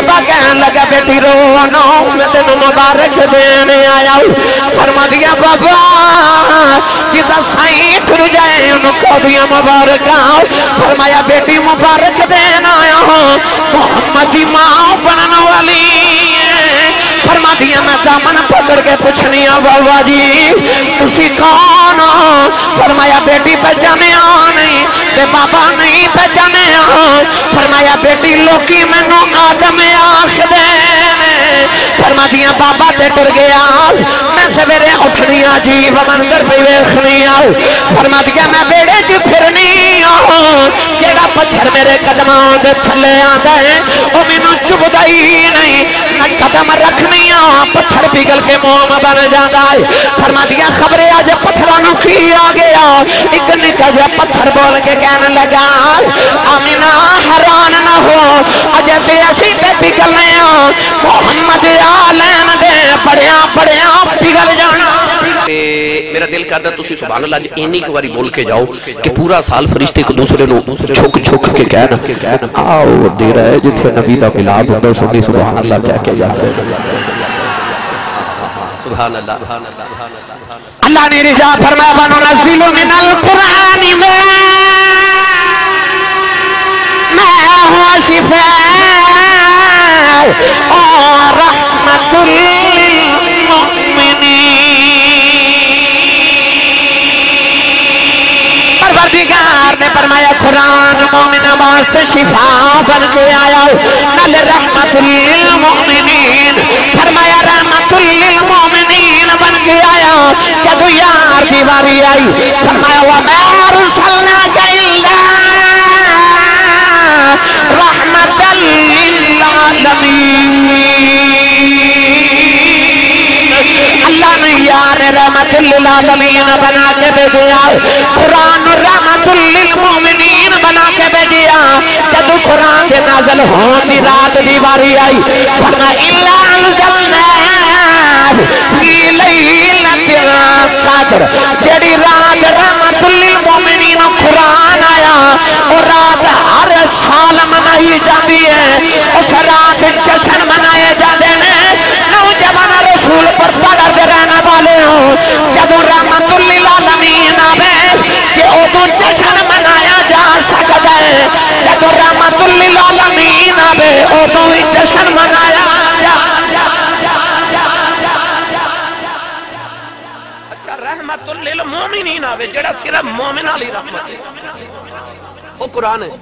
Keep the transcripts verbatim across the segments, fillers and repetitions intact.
بابا کہنے لگا بیٹی رو نو میں تینوں مبارک دینے آیا ہوں فرما دیا بابا جدہ سائیں ٹر جائے انہوں کو بھی مبارک آؤ فرمایا بیٹی مبارک دینا آیا ہوں محمدی ماں بننا والی فرما دیا میں دامن پکڑ کے پوچھنی ہوں بابا جی تسی کون ہو فرمایا بیٹی پہچانے آ نہیں تے بابا نہیں پہچانے آ فرمایا بیٹی لوکی میں نو آدم آخ دے فرما دیا بابا تے ٹر گیا میں سویرے اٹھنی عجیب منظر پہ ویکھنی آؤ فرما دیا میں بیڑے جی پھرنی آؤ جیڑا پتھر میرے قدمان دے تھلے آتا ہے وہ مینوں چبھدا ہی نہیں میں قدم رکھنی آؤ پتھر پگل کے موم بن جاتا ہے فرما دیا خبریں آج پتھرانوں کی آ گیا ایک نکا جو پتھر بول کے کہنے لگا آمینہ حیران نہ ہو اجے بے اسی پہ پگلنے آؤ محمد آلین دے پڑیاں پڑیاں پگل جانا میرا دل کرتا تسی سبحان اللہ جی اینی کو باری بول کے جاؤ کہ پورا سال فرشتے کو دوسرے نو چھک چھک کے کہنا آؤ دے رہا ہے جتھے نبی دا ملاب ہوتا سنی سبحان اللہ کہہ کے جا رہے سبحان اللہ اللہ نے رجا فرمایا وَنُنَزِّلُ مِنَ الْقُرْآنِ مَا هُوَ شِفَاءٌ وَرَحْمَةٌ لِّلْمُؤْمِنِينَ پروردگار نے فرمایا قرآن مومن واسطے شفا بن کے آیا نل رحمت للمؤمنین فرمایا رحمت للمؤمنین بن کے آیا جب یار دیواری آئی فرمایا وَمَا أَرْسَلْنَاكَ إِلَّا رَحْمَةً لِّلْعَالَمِينَ اللہ نے یار رحمت للعالمین بنا کے بھیجیا قرآن رحمت للمؤمنین بنا کے بھیجیا جب قرآن کے نازل ہونے رات دیواری آئی فرما اِلَّا أَنزَلْنَاهُ فِي لَيْلَةِ الْقَدْرِ جڑی رات رحمت للمؤمنین قرآن آیا اور رات ہر سال منائی جاتی ہے اس رات جشن منائے جاتے ہیں نوجوان رسول پر پڑھ دے رہنے والے ہوں جب رحمت للعالمین آوے کہ ادھو جشن منایا جا سکتا ہے جب رحمت للعالمین آوے ادھو ہی جشن منایا جا اچھا رحمت للمومنین آوے جڑا صرف مومن علی رحمت وہ قرآن ہے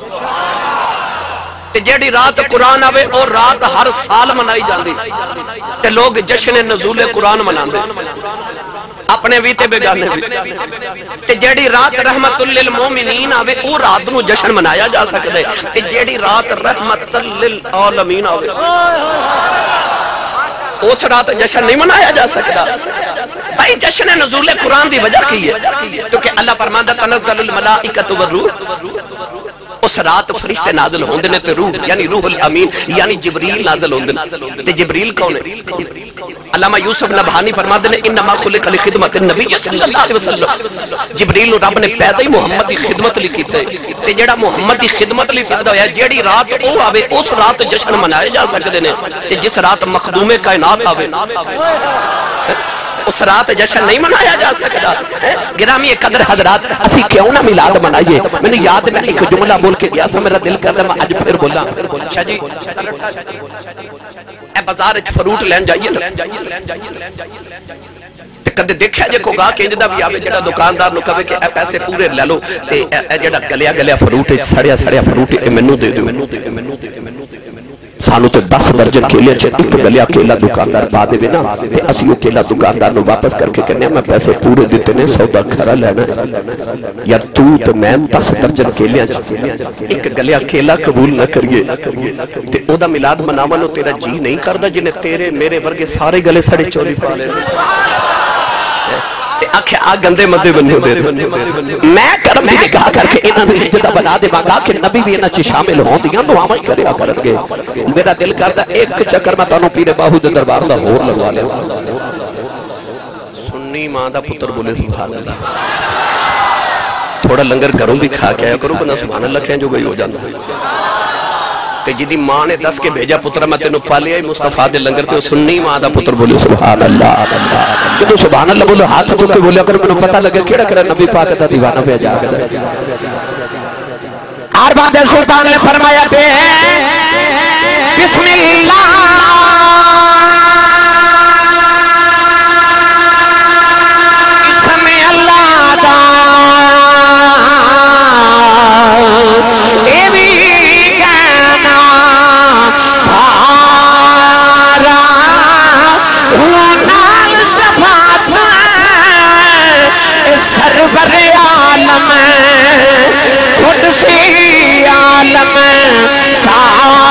جیڑی رات قرآن آوے اور رات ہر سال منائی جاندی تے لوگ جشن نزول قرآن مناندے اپنے ویتے بگانے بھی تے جیڑی رات رحمت للمومنین آوے او رات نو جشن منایا جا سکتے تے جیڑی رات رحمت للعالمین آوے اس رات جشن نہیں منایا جا سکتا بھائی جشن نزول قرآن دی وجہ کی ہے کیونکہ اللہ فرماندہ تنزل الملائکۃ والروح اس رات فرشتے نازل ہوندے نے تے روح یعنی روح الامین یعنی جبریل نازل ہوندے نے تے جبریل کون ہے علامہ یوسف نبہانی فرماتے ہیں انما خلق لخدمت النبی صلی اللہ علیہ وسلم جبریل رب نے پیدا ہی محمد کی خدمت لی کیتے تے جڑا محمد کی خدمت لی پیدا ہویا جیڑی رات او آوے اس رات جشن منائے جا سکتے ہیں تے جس رات مخدوم کائنات آوے اس رات جشن نہیں منایا جا سکتا گرامی قدر حضرات اسی کیوں نہ میلاد منائیے میں نے یاد میں ایک جملہ بول کے گیا سا میرا دل کرتا میں آج پھر بولا شاہ جی اے بازار فروٹ لین جائیے کدے دیکھا جے کو گا کہ انجدہ بھی آوے جڑا دکاندار نو کہے کہ اے پیسے پورے لے لو تے اے جڑا گلیا گلیا فروٹ سڑیا سڑیا فروٹ اے منو دے دو سانو تے دس درجن کیلے چھے ایک گلیا کیلا دکاندار بعد دے نا تے اسی وہ کیلا دکاندار نو واپس کر کے کہنے میں پیسے پورے دیتے نے سودا کھرا لینا یا تو تے میں دس درجن کیلے ایک گلیا کیلا قبول نہ کریے تے او دا میلاد مناونو تیرا جی نہیں کردا جنہیں تیرے میرے ورگے سارے گلے سڑے چوری پا لے آکھے آگ گندے مدے بنو دے دے میں کرم بھی نگاہ کر کے انہوں نے جدہ بنا دے مانگا کہ نبی بھی انہوں چی شامل ہوں دیاں تو آمائی کریا کرنگے میرا دل کردہ ایک چکر میں تانوں پیرے باہو دے دربار دا ہور لگوا لے سنی ماں دا پتر بولے سبحان اللہ تھوڑا لنگر گھروں بھی کھا کے آیا کرو بنا سبحان اللہ کہیں جو گئی ہو جاندہ تے جدی ماں نے دس کے بھیجا پتر میں تینوں پالیا ہی مصطفیٰ دے لنگر تے سننی ماں دا پتر بولے سبحان اللہ جدو سبحان اللہ بولے ہاتھ چکے بولے اگر میں پتہ لگے کیڑا کرا نبی پاک دا دیوانہ پہ جا کے ارباب سلطان نے فرمایا پہ بسم اللہ اسم اللہ دا اے بھی گانا بھارا نال صفات سرور عالم چھوٹ سی عالم سارا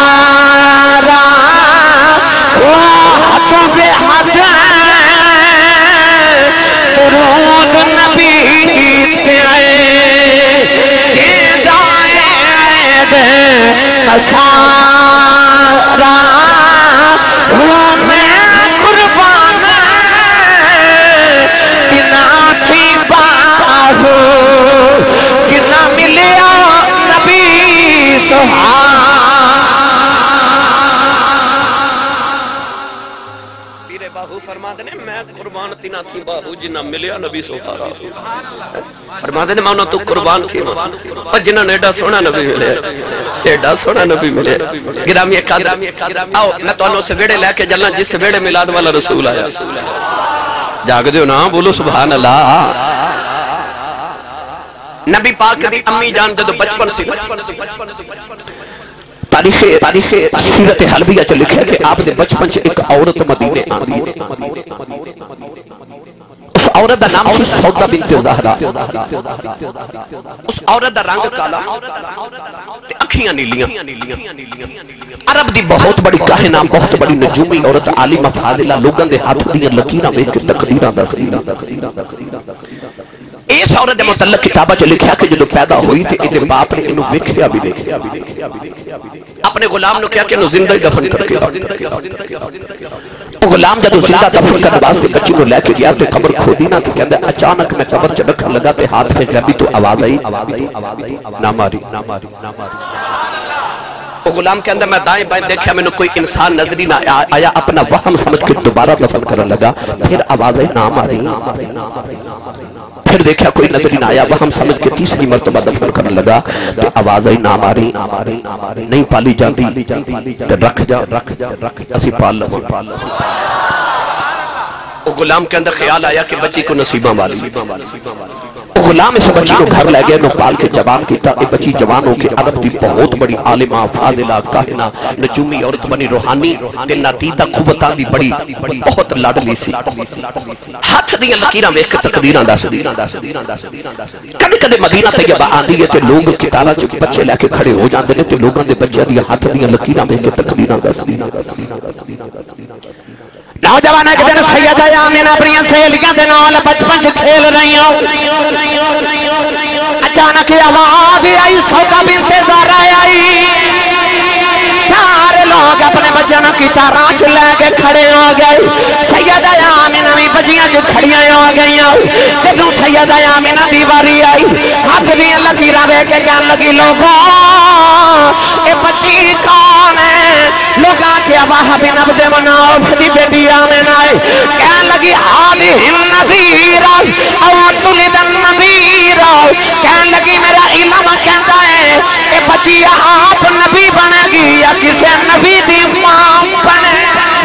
حق بے حد درود نبی تیرے ہدایت مسارا وہ میں قربان جنا تھی باہو جنا ملیا نبی سبحان پیرے باہو فرماتے ہیں میں قربان تینا تھی باہو جنہ ملیا نبی سبحان فرماتے ہیں مانا تو قربان تھی اور جنہ نے ایڈا سونا نبی ملے ایڈا سونا نبی ملے گرامی قدر آؤ میں تو انہوں سے ویڑے لے کے جلنا جس سے ویڑے ملاد والا رسول آیا جاگ دیو نا بولو سبحان اللہ نبی پاک دی امی جان دے تو بچپن سی تاریخ تاریخ سیرت حلبیہ چ لکھا ہے کہ آپ دے بچپن چ ایک عورت مدینے آندی اس عورت دا نام سی سودا بنت زہرا اس عورت دا رنگ کالا تے اکھیاں نیلیاں عرب دی بہت بڑی کاہنہ بہت بڑی نجومی عورت عالمہ فاضلہ لوگاں دے ہاتھ دیاں لکیراں ویکھ کے تقریراں دس اس عورت دے متعلق کتابہ چ لکھا کہ جدوں پیدا ہوئی تے ادھے باپ نے انہوں ویکھیا بھی ویکھیا اپنے غلام نو کیا کہ انہوں زندہ دفن کر کے غلام جدو زندہ دفن کرنے واسطے بچی کو لے کے گیا تو قبر کھودی نہ تھی کہندے اچانک میں قبر چ رکھن لگا تے ہاتھ پہ غیبی تو آواز آئی نہ ماری نہ ماری نہ ماری وہ غلام کے اندر میں دائیں بائیں دیکھا میں نے کوئی انسان نظری نہ آیا اپنا وہم سمجھ کے دوبارہ دفن کرنے لگا پھر آواز آئی نہ ماری پھر دیکھا کوئی نظری نہ آیا وہم سمجھ کے تیسری مرتبہ دفن کرنے لگا تو آواز آئی نہ ماری نہیں پالی جاندی تو رکھ جا رکھ جا رکھ جا اسی پال لو وہ غلام کے اندر خیال آیا کہ بچی کو نصیبہ والی غلام اس بچی کو گھر لے گئے نو پال کے جوان کیتا اے بچی جوانوں کے عرب دی بہت بڑی عالمہ فاضلہ کاہنہ نجومی عورت بنی روحانی تے نادیدہ قوتاں دی بڑی بہت لاڈلی سی ہاتھ دیاں لکیراں ویکھ کے تقدیراں دس دی کدے کدے مدینہ طیبہ آندی ہے تے لوگ کتاراں چ بچے لے کے کھڑے ہو جاندے نے تے لوگاں دے بچیاں دی ہاتھ دیاں لکیراں ویکھ کے تقدیراں دس دی نوجوان ایک دن سیدہ آمینہ اپنی سہیلیاں دے نال بچپن کھیل رہی ہوں اچانک آواز آئی سودا بنت زہرا آئی سارے لوگ اپنے بچوں کی طرح لے کے کھڑے ہو گئے سیدہ آمینہ بھی بچیاں جو کھڑیاں ہو گئی جدوں سیدہ آمینہ دی واری آئی ہاتھ دیاں لکیراں ویکھ کے کہن لگی لوگوں اے بچی کون ہے لوگاں کے واہ بن عبد مناف دی بیٹی آمینہ ہے کہن لگی حالی النذیر او تلد النذیر کہن لگی میرا علم کہندا ہے اے بچی آپ نبی بنے گی یا کسے نبی دی ماں بنے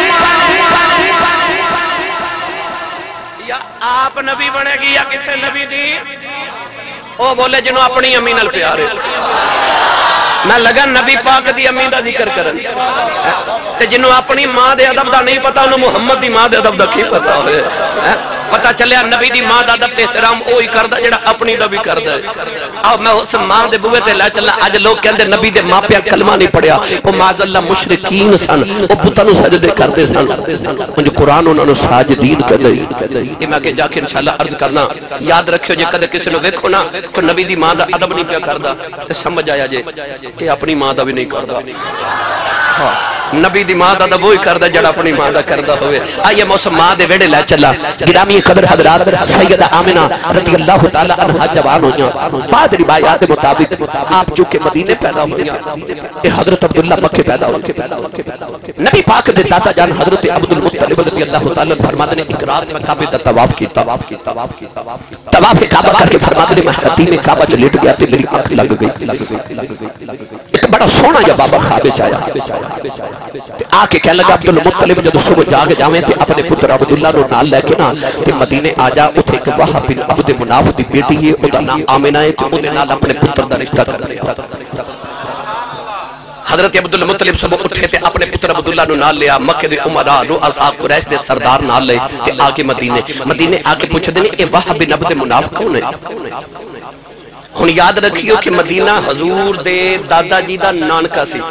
یا آپ نبی بنے گی یا کسے نبی دی او بولے جنہوں اپنی امی نال پیارے میں لگا نبی پاک دی امی دا ذکر کرن تے جنہوں اپنی ماں دے ادب دا نہیں پتا انہوں محمد دی ماں دے ادب دا کی پتا ہوئے پتہ چلیا نبی دی ماں دا ادب تے احترام اوہی کردہ جڑا اپنی دا بھی کردہ آؤ میں اس ماں دے بوئے تے لے چلنا آج لوگ کہندے نبی دے ماں پیا کلمہ نہیں پڑھیا وہ معاذ اللہ مشرکین سن وہ بتنو سجدے کردے سن جو قرآن انہوں نے ساجدین کردے یہ میں کہ جا کے انشاءاللہ عرض کرنا یاد رکھو جے کدے کسی نے ویکھو نا کہ نبی دی ماں دا ادب نہیں پیا کردہ تے سمجھ آیا جے کہ اپنی ماں دا بھی نہیں کردہ نبی دی ماں دا دا وہی کردا جڑا اپنی ماں دا کردا ہوئے آئیے موسم ماں دے ویڑے لے چلا گرامی قدر حضرات سیدہ آمنہ رضی اللہ تعالیٰ عنہ جوان ہوئیاں بعد روایات مطابق آپ چونکہ مدینے پیدا ہوئیاں اے حضرت عبداللہ مکہ پیدا ہوئے نبی پاک دے دادا جان حضرت عبدالمطلب رضی اللہ تعالیٰ فرماتے نے ایک رات میں کعبے دا طواف کی طواف کی طواف کی طواف کعبہ کر کے فرماتے نے میں حتیم کعبہ جو لیٹ گیا تے میری آنکھ لگ گئی ایک بڑا سونا یا بابا خوابے چایا آکے کہہ لگا عبدالمطلب جب صبح جاگ جاویں تے اپنے پتر عبداللہ رو نال لے کے نا تے مدینے آجا اتھے ایک وحب بن عبد مناف دی بیٹی ہے ادھا نام آمنہ ہے تے ادھے نال اپنے پتر دا رشتہ کر رہا حضرت عبدالمطلب صبح اٹھے تے اپنے پتر عبداللہ رو نال لیا مکہ دے عمرہ رو اصحاب قریش دے سردار نال لے تے آگے مدینے مدینے آگے پوچھ دینے اے وحب بن عبد مناف کون ہے ہن یاد رکھیو کہ مدینہ حضور دے دادا جی دا نانکا سی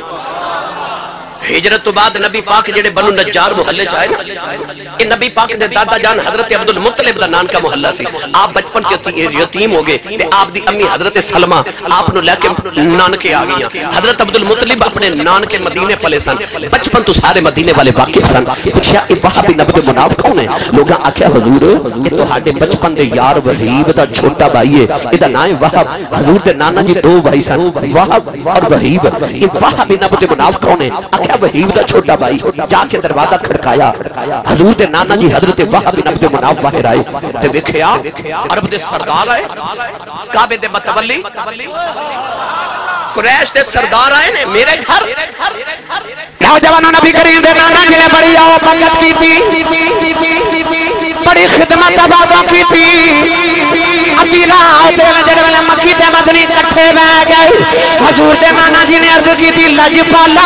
ہجرت تو بعد نبی پاک جڑے بنو نجار محلے چاہے نا یہ نبی پاک دے دادا جان حضرت عبدالمطلب دا نان کا محلہ سی آپ بچپن کے یتیم ہو گئے تے آپ دی امی حضرت سلمہ آپ نو لے کے نان کے آگئیاں حضرت عبدالمطلب اپنے نان کے مدینے پلے سن بچپن تو سارے مدینے والے واقف سن پوچھا اے وہاں بھی نبی مناف کون ہے لوگاں آکھیا حضور یہ تو ہاڈے بچپن دے یار وحیب دا چھوٹا بھائی ہے یہ دا نام وہاب حضور دے نانا جی دو بھائی سن وہاب اور وحیب یہ وہاں بھی نبی مناف کون ہے آکھیا وحیب دا چھوٹا بھائی جا کے دروازہ کھڑکایا حضور دے نانا جی حضرت وہاب بن عبد مناف باہر آئے تے ویکھیا عرب دے سردار آئے کعبے دے متولی قریش دے سردار آئے نے میرے گھر نوجوانوں نبی کریم دے نانا جی نے بڑی آؤ بنگت کی تھی بڑی خدمت عبادوں کی تھی ابھی رات جڑے والے مکی تے مدنی کٹھے بہ گئے حضور دے نانا جی نے عرض کی تھی لجپالا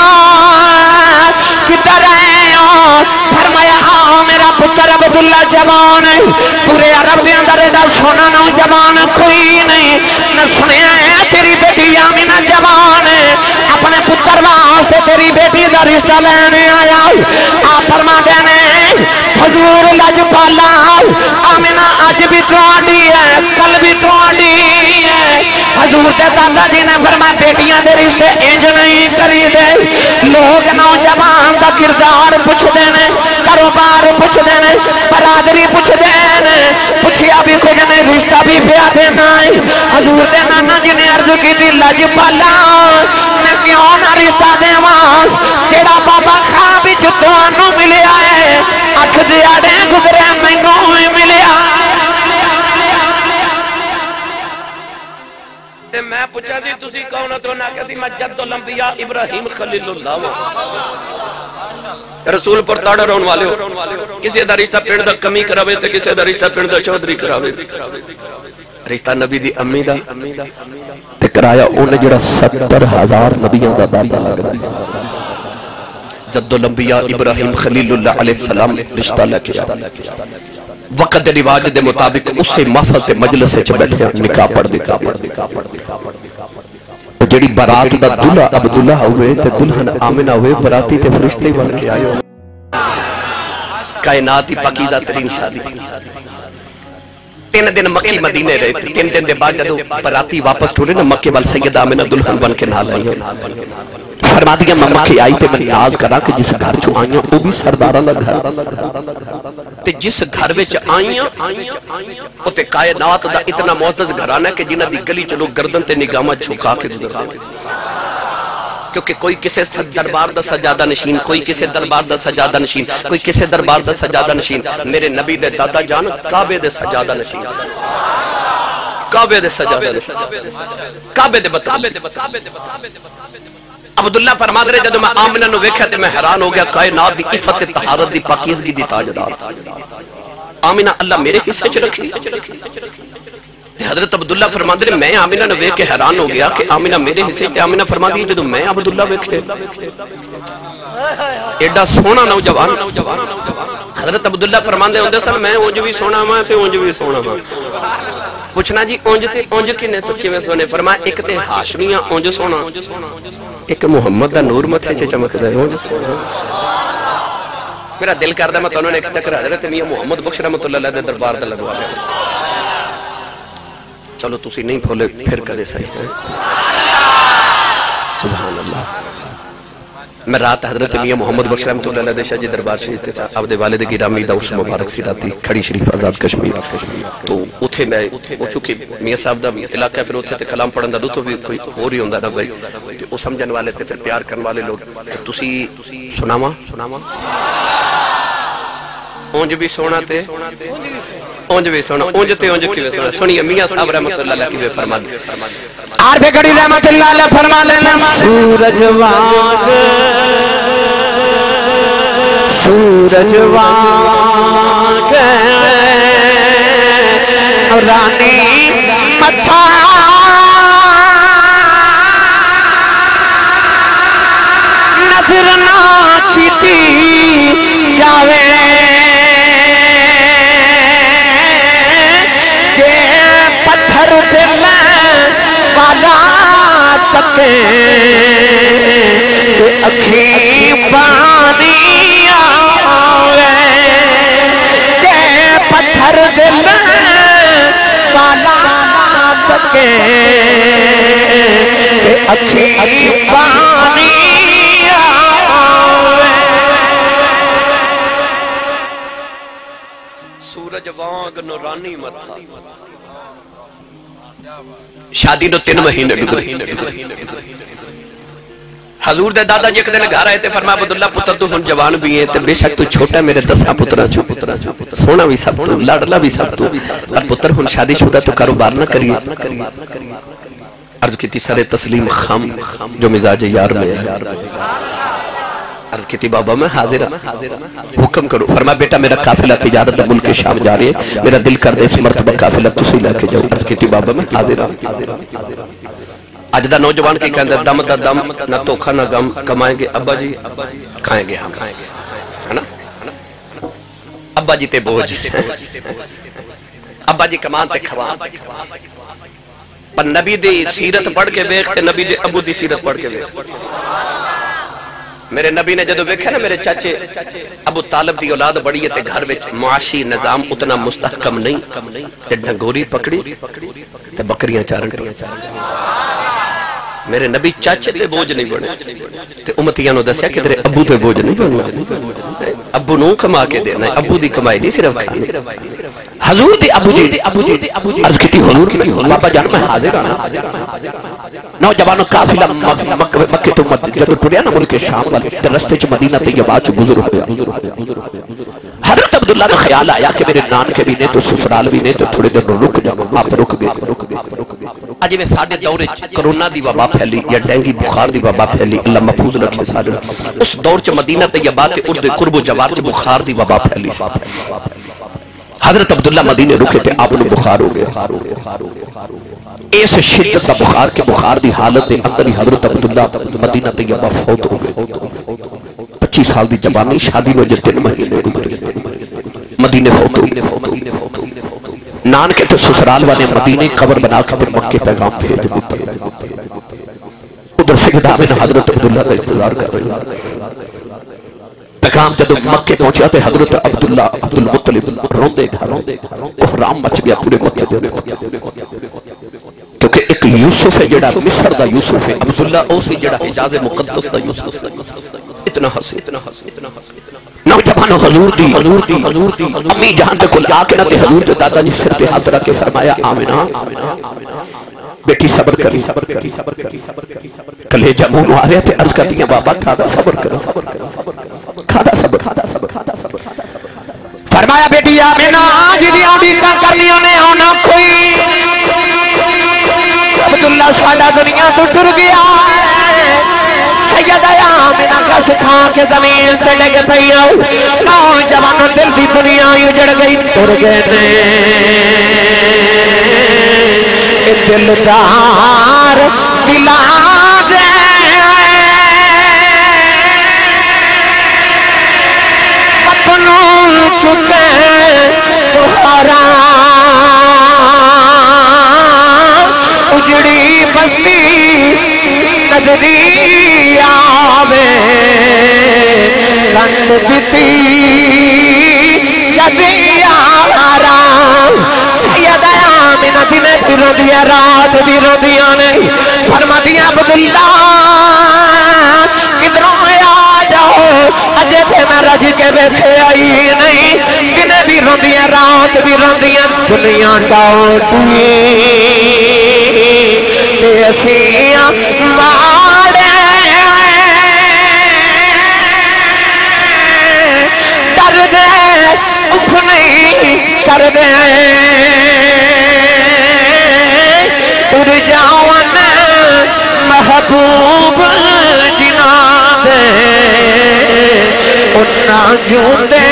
کدھر ہے فرمایا آؤ میرا پتر عبداللہ جوان ہے پورے عرب دے اندر ایڈا سونا نوجوان کوئی نہیں میں سنیا ہے تیری بیٹی آمینہ جوان ہے اپنے پتر واسطے تیری بیٹی دا رشتہ لینے آیا آپ فرما دینے حضور لجپالا آمینہ آج بھی تواڈی ہے کل بھی تواڈی ہے حضور دے دادا جی نے فرمایا بیٹیاں دے رشتے انج نہیں کری دے لوگ نوجوان دا کردار پوچھ دینے کاروبار پوچھ دینے برادری پوچھ دینے پوچھیا بھی کچھ نہیں رشتہ بھی پیا دینا حضور دے نانا جی نے عرض کی تھی لجپالا میں کیوں نہ رشتہ دیواں تیرا بابا خواب جو تانوں ملیا ہے اٹھ دیاڑے گزرے مینوں ہی ملیا میں پوچھا سی تسی کون ہو تو نہ کسی میں جد الانبیاء ابراہیم خلیل اللہ رسول پر تاڑا رون والے ہو کسی دا رشتہ پنڈ دا کمی کراوے تے کسی دا رشتہ پنڈ دا چودھری کراوے رشتہ نبی دی امی دا تے کرایا انہیں جڑا ستر ہزار نبیوں دا دادا لگ رہا جد الانبیاء ابراہیم خلیل اللہ علیہ السلام رشتہ لے کے وقت رواج دے مطابق اسے محفظ تے مجلس سے بیٹھے نکاح پڑھ دیتا جڑی برات دا دلہ عبداللہ ہوئے تے دلہن آمنہ ہوئے براتی تے فرشتے بن کے آئے کائناتی پاکیزہ ترین شادی تین دن مکی مدینے رہے تھے تین دن دے بعد جدو براتی واپس ٹھولے نا مکے وال سید آمنہ دلہن بن کے نال آئی فرما دیا میں مکے آئی تے میں نیاز کرا کہ جس گھر چو آئیاں وہ بھی سردارہ لگ گھر تے جس گھر وچ آئیاں وہ تے کائنات دا اتنا معزز گھرانا ہے کہ جنہ دی گلی چلو گردن تے نگامہ چھکا کے گزر رہے کیونکہ کوئی کسے دربار دا سجادہ نشین کوئی کسے دربار دا سجادہ نشین کوئی کسے دربار دا سجادہ نشین میرے نبی دے دادا جان کعبے دے سجادہ نشین کعبے دے سجادہ نشین کعبے دے بتا عبداللہ فرما دے جدو میں آمنہ نو ویکھا تے میں حیران ہو گیا کائنات دی عفت طہارت دی پاکیزگی دی تاجدار آمنہ اللہ میرے حصے چ رکھی حضرت عبداللہ فرما دے میں آمنہ نو ویکھ کے حیران ہو گیا کہ آمنہ میرے حصے تے آمنہ فرما دی جدو میں عبداللہ ویکھے ایڈا سونا نوجوان حضرت عبداللہ فرما دے ہوندے سن میں اونج بھی سونا ماں تے اونج بھی سونا ماں پوچھنا جی اونج تے اونج کنے سب کیویں سونے فرمایا ایک تے ہاشمیاں اونج سونا ایک محمد دا نور متھے چ چمکدا ہے اونج سونا میرا دل کردا میں تانوں نے ایک چکر حضرت میاں محمد بخش رحمۃ اللہ علیہ دے دربار تے لگوا لیا چلو تسی نہیں پھولے پھر کرے صحیح ہے سبحان اللہ میں رات حضرت میاں محمد بخش رحمت اللہ علیہ دشاہ جی دربار شریف کے ساتھ عبد والد گرامی دا اس مبارک سی راتی کھڑی شریف آزاد کشمیر تو اتھے میں وہ چونکہ میاں صاحب دا علاقہ ہے پھر اتھے تے کلام پڑھن دا دو تو بھی کوئی ہو رہی ہوندہ نا بھائی وہ سمجھن والے تے پھر پیار کرن والے لوگ تسی سناما سناما اونج بھی سونا تے اونج بھی سونا اونج تے اونج کی بھی سونا سنی میاں صاحب رحمت اللہ علیہ کی بھی فرما دی عارف گڑی رحمت اللہ علیہ فرما لینا سورج واگ سورج واگ رانی متھا نظر نہ کیتی جاوے جے پتھر دل والا تکے اکھی پانی آوے جے پتھر دل والا تکے اکھی پانی آوے سورج وانگ نورانی متھا شادی نو تین مہینے حضور دے دادا جی ایک دن گھر آئے تے فرمایا عبداللہ پتر تو ہن جوان بھی ہیں تے بے شک تو چھوٹا میرے دسا پترہ چھو سونا بھی سب تو لاڈلا بھی سب تو اور پتر ہن شادی شدہ تو کاروبار نہ کریے عرض کی تیسرے تسلیم خام جو مزاج یار میں ہے عرض کی تی بابا میں حاضر حکم کرو فرمایا بیٹا میرا قافلہ تجارت ملک شام جا رہی ہے میرا دل کر دے اس مرتبہ قافلہ تسی لے کے جاؤ عرض کی تی بابا میں حاضر آج دا نوجوان کی کہندے دم دا دم نہ توکھا نہ غم کمائیں گے ابا جی کھائیں گے ہم ہے نا ابا جی تے بوجھ ابا جی کمان تے کھوان پر نبی دی سیرت پڑھ کے بیختے نبی دی ابو دی سیرت پڑھ کے بیختے میرے نبی نے جدو بیکھا نا میرے چاچے ابو طالب دی اولاد بڑی ہے تے گھر وچ معاشی نظام اتنا مستحکم نہیں تے ڈھنگوری پکڑی تے بکریاں چارن میرے نبی چاچے تے بوجھ نہیں بنے تے امتیاں نو دسیا کہ تیرے ابو تے بوجھ نہیں بنے ابو نو کما کے دینا ہے ابو دی کمائی نہیں صرف کھانے حضور دی ابو جی عرض کیتی حضور کی بابا جان میں حاضر آنا نوجوانوں قافلہ مکہ تو جدو ٹریا نا ملک شام والے رستے چ مدینہ طیبہ چ گزر ہویا حضرت عبداللہ نے خیال آیا کہ میرے نان کے بھی نے تو سسرال بھی نے تو تھوڑے دن رک جاؤ آپ رک گئے اجی میں ساڑھے دور کرونا دی وبا پھیلی یا ڈینگی بخار دی وبا پھیلی اللہ محفوظ رکھے سارے اس دور چ مدینہ طیبہ تے اردے قرب و جوار چ بخار دی وبا پھیلی حضرت عبداللہ مدینے رکھے تھے آپ نے بخار ہو گیا ایسے شدت دا بخار کے بخار دی حالت دے اندر ہی حضرت عبداللہ مدینہ طیبہ فوت ہو گئے پچیس سال دی جوانی شادی میں جس تین مہینے گزرے مدینے فوت ہو نان کے تو سسرال والے مدینے قبر بنا کے پھر مکے پیغام بھیج دیتے ادھر سے گدامن حضرت عبداللہ کا انتظار کر رہے پیغام جدو مکے پہنچا تے حضرت عبداللہ عبدالمطلب روندے گھروں احرام مچ گیا پورے مکے دے کیونکہ ایک یوسف ہے جڑا مصر دا یوسف ہے عبداللہ اوسی جڑا حجاز مقدس دا یوسف ہے اتنا حسن اتنا حسن اتنا حسن نوجوانوں حضور دی حضور دی حضور دی امی جہاں تے کل آکے نہ تے حضور دے دادا جی سر تے ہاتھ رکھ کے فرمایا آمینہ بیٹی صبر کری صبر کری صبر کری صبر کری کلیجہ منہ آ رہے تھے عرض کرتی ہیں بابا کھادا صبر کرو صبر کرو کھادا صبر کھادا صبر کھادا صبر فرمایا بیٹی آمینہ جدی آمینہ کا کرنی ہونے ہونا کوئی عبداللہ سادہ دنیا تو ٹر گیا سیدہ آمینہ کا سکھا کے زمین تے لگے پہیاں نوجوانوں دل دی دنیا اجڑ گئی ٹر گئے نے دلدار دلا دے پتنوں چکے بخارا اجڑی بستی نظری آوے لنڈ دیتی جدی آرا سیدہ آمینہ دنے بھی رو دیا رات بھی رو دیا نہیں فرما دیا عبداللہ کدھروں آیا ویکھے آئی نہیں دن بھی روندیاں رات بھی روندیاں دنیا ڈاٹی تے اسیاں ماڑے ڈر دے اف نہیں کر دے ٹر جاون محبوب جنا دے انہا جوندے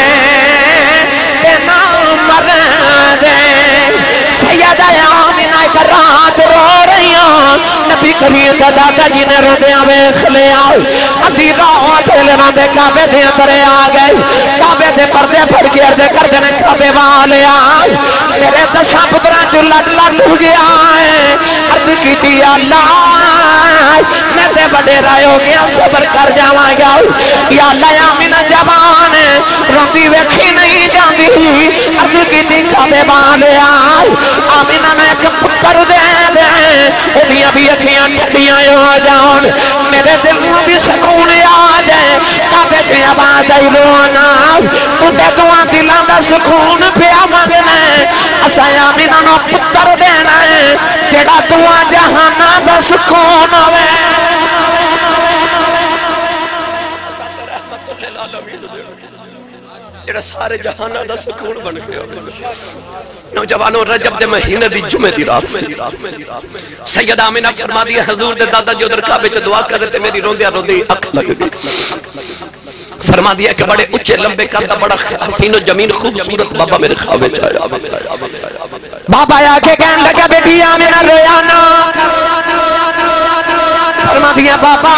تے نہ مر دے سیدہ آمینہ ایک رات رو رہی ہوں نبی کریم دا دادا جی نے روندیاں ویکھ لیا ادھی رات لینا دے کعبے دے اندر آ گئے کعبے دے پردے پھڑ کے اردے کر دینے کعبے والے آئے میرے دساں پتران جو لڑ لڑ ہو گیا ہے عرض کی دی اللہ میں تے بڑے رائے ہو گیا صبر کر جاواں گا یا اللہ آمینہ جوان روندی ویکھی نہیں جاندی عرض کی دی کعبے والے آئے آمینہ نے ایک پتر دے دے انہیں بھی اکھیاں ٹھڈیاں ہو جاؤں میرے دل میں بھی سکون آ جائے کعبے سے آواز آئی رونا تو تے دعا دلاں دا سکون پیا مانگنا اسا آمینہ نو پتر دینا ہے جڑا دعا جہانا دا سکون ہوئے جڑا سارے جہانہ دا سکون بن گیا نوجوانوں رجب دے مہینے دی جمعے دی رات سے سید آمینہ فرما دیا حضور دے دادا جو در کعبے چ دعا کر رہے تھے میری روندیا روندی اکھ لگ گئی فرما دیا کہ بڑے اچھے لمبے کندہ بڑا حسین و جمین خوبصورت بابا میرے خوابے چاہیا بابا آ کے کہنے لگا بیٹی آمینہ رویانا فرما دیا بابا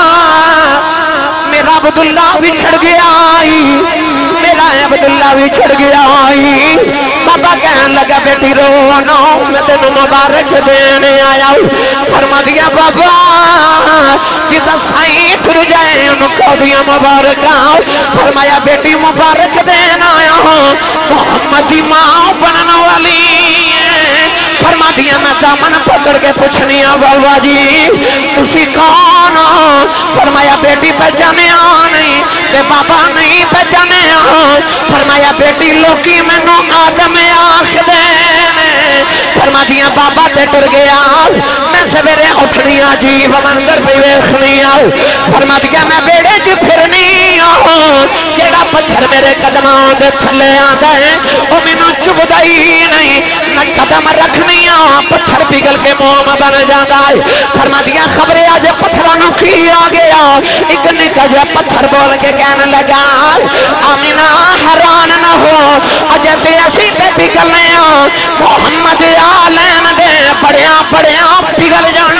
میرا عبداللہ بھی چھڑ گیا آئی میرا عبداللہ بھی چھڑ گیا آئی بابا کہنے لگا بیٹی رونا میں تینوں مبارک دینے آیا ہوں فرما دیا بابا جدہ سائیں پھر جائے ان کو بھی مبارک آؤ فرمایا بیٹی مبارک دینا آیا ہوں محمدی ماں بننا والی فرما دیا میں دامن پکڑ کے پوچھنی ہوں بابا جی تسی کون ہو فرمایا بیٹی پہچانے نہیں تے بابا نہیں پہچانے فرمایا بیٹی لوکی میں نو آدم آخ دے فرما دیا بابا تے ٹر گیا میں سویرے اٹھنی عجیب منظر پہ ویکھنی آؤ فرما دیا میں بیڑے چ پھرنی آؤ جیڑا پتھر میرے قدموں دے تھلے آتا ہے وہ مینوں چبھدا ہی نہیں میں قدم رکھنی آؤ پتھر پگھل کے موم بن جاتا ہے فرما دیا خبریں آج پتھرانوں کی آ گیا ایک نکا جو پتھر بول کے کہنے لگا آمینہ حیران نہ ہو اجے تے اسی تے پگھلنے آؤ محمد آلین دے پڑیاں پڑیاں پگھل جان